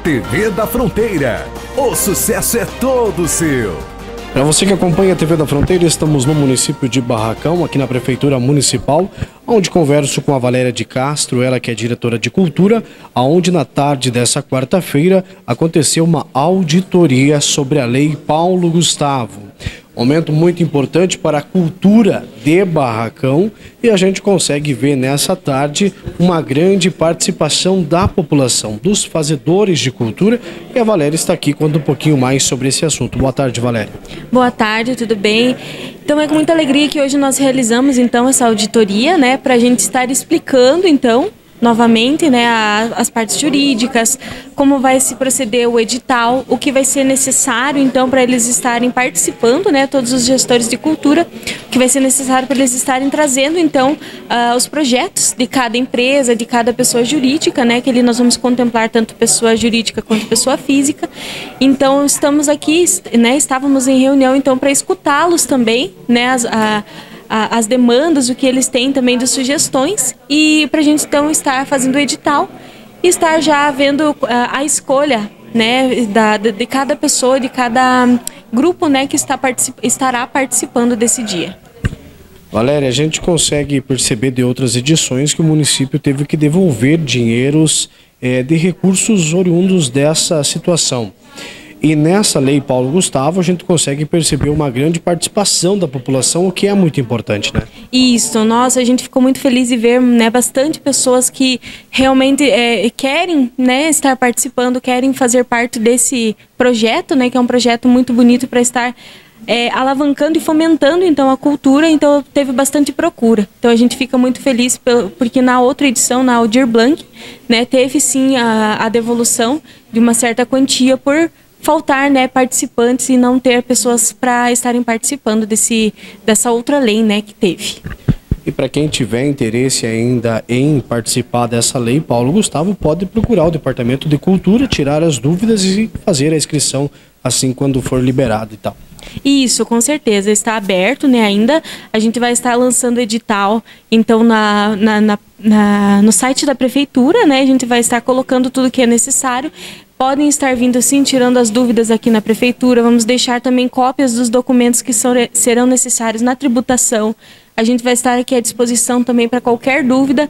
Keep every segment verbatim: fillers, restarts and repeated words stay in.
T V da Fronteira. O sucesso é todo seu. Para você que acompanha a T V da Fronteira, estamos no município de Barracão, aqui na Prefeitura Municipal, onde converso com a Valéria de Castro, ela que é diretora de Cultura, aonde na tarde dessa quarta-feira aconteceu uma auditoria sobre a Lei Paulo Gustavo. Momento muito importante para a cultura de Barracão, e a gente consegue ver nessa tarde uma grande participação da população, dos fazedores de cultura, e a Valéria está aqui contando um pouquinho mais sobre esse assunto. Boa tarde, Valéria. Boa tarde, tudo bem? Então é com muita alegria que hoje nós realizamos então essa auditoria, né, para a gente estar explicando então novamente, né, a, as partes jurídicas, como vai se proceder o edital, o que vai ser necessário então para eles estarem participando, né, todos os gestores de cultura, o que vai ser necessário para eles estarem trazendo então uh, os projetos de cada empresa, de cada pessoa jurídica, né, que ali nós vamos contemplar tanto pessoa jurídica quanto pessoa física. Então estamos aqui, né, estávamos em reunião então para escutá-los também, né, as, a, as demandas, o que eles têm também de sugestões, e para a gente então estar fazendo o edital e estar já vendo a, a escolha, né, da, de, de cada pessoa, de cada grupo, né, que está particip, estará participando desse dia. Valéria, a gente consegue perceber de outras edições que o município teve que devolver dinheiros é, de recursos oriundos dessa situação. E nessa Lei Paulo Gustavo a gente consegue perceber uma grande participação da população, o que é muito importante, né? Isso, nossa, a gente ficou muito feliz de ver, né, bastante pessoas que realmente é, querem, né, estar participando, querem fazer parte desse projeto, né, que é um projeto muito bonito para estar é, alavancando e fomentando então a cultura. Então teve bastante procura. Então a gente fica muito feliz pelo, porque na outra edição, na Aldir Blanc, né, teve sim a, a devolução de uma certa quantia por faltar, né, participantes e não ter pessoas para estarem participando desse, dessa outra lei, né, que teve. E para quem tiver interesse ainda em participar dessa lei, Paulo Gustavo pode procurar o Departamento de Cultura, tirar as dúvidas e fazer a inscrição assim quando for liberado e tal. Isso, com certeza, está aberto, né, ainda. A gente vai estar lançando edital, então, na, na, na, na, no site da Prefeitura, né, a gente vai estar colocando tudo que é necessário. Podem estar vindo sim, tirando as dúvidas aqui na Prefeitura. Vamos deixar também cópias dos documentos que são, serão necessários na tributação. A gente vai estar aqui à disposição também para qualquer dúvida,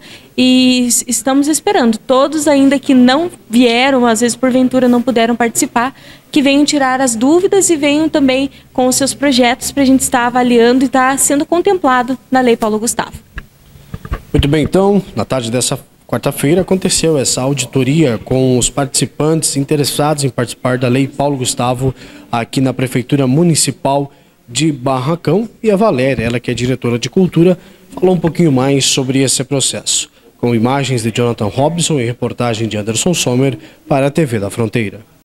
e estamos esperando todos ainda que não vieram, às vezes porventura não puderam participar, que venham tirar as dúvidas e venham também com os seus projetos para a gente estar avaliando e estar sendo contemplado na Lei Paulo Gustavo. Muito bem, então, na tarde dessa quarta-feira aconteceu essa auditoria com os participantes interessados em participar da Lei Paulo Gustavo aqui na Prefeitura Municipal de Barracão, e a Valéria, ela que é diretora de Cultura, falou um pouquinho mais sobre esse processo, com imagens de Jonathan Robson e reportagem de Anderson Sommer para a T V da Fronteira.